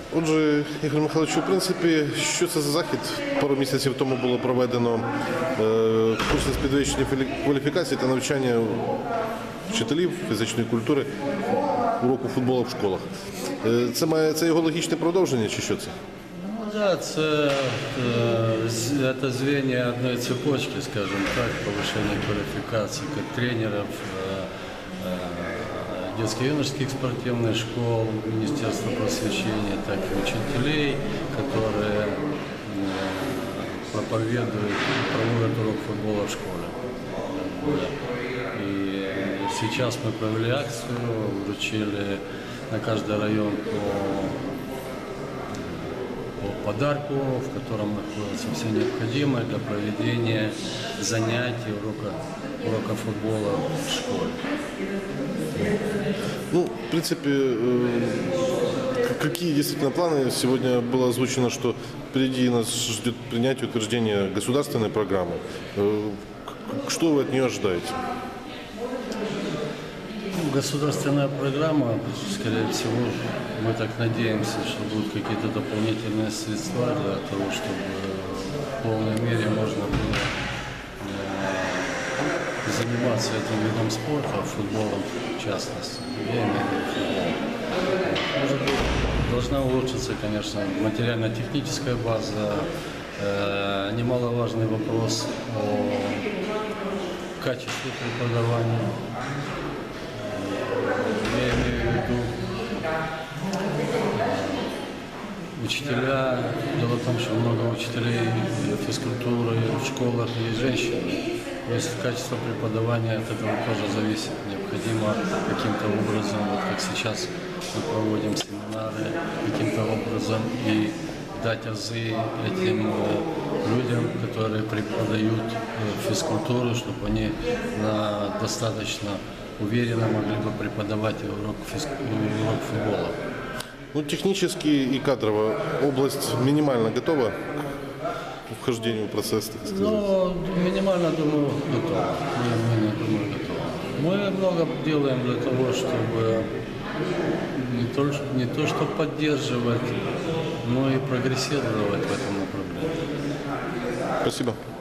Отже, Ігор Михайлович, у принципі, що це за захід? Пару місяців тому було проведено курси з підвищення кваліфікації та навчання вчителів фізичної культури уроку футболу в школах. Це його логічне продовження чи що це? Ну да, это звенья одной цепочки, скажем так, повышения квалификации как тренеров, детско-юношеских спортивных школ, Министерства просвещения, так и учителей, которые проповедуют и проводят урок футбола в школе. И сейчас мы провели акцию, вручили на каждый район по подарку, в котором находится все необходимое для проведения занятий, урока футбола в школе. Ну, в принципе, какие действительно планы? Сегодня было озвучено, что впереди нас ждет принятие и утверждение государственной программы. Что вы от нее ожидаете? Государственная программа, скорее всего, мы так надеемся, что будут какие-то дополнительные средства для того, чтобы в полной мере можно было заниматься этим видом спорта, футболом в частности. Я имею в виду футбол. Может быть, должна улучшиться, конечно, материально-техническая база. Немаловажный вопрос о качестве преподавания. Я имею в виду учителя. Дело в том, что много учителей физкультуры в школах есть женщины. То есть качество преподавания от этого тоже зависит. Необходимо каким-то образом, вот как сейчас мы проводим семинары, каким-то образом и дать азы этим людям, которые преподают физкультуру, чтобы они достаточно уверенно могли бы преподавать урок футбола. Ну, технически и кадрово область минимально готова к вхождению в процесс, так сказать? Ну, минимально, думаю, готова. Минимально, думаю, готова. Мы много делаем для того, чтобы не то что поддерживать, но и прогрессировать в этом направлении. Спасибо.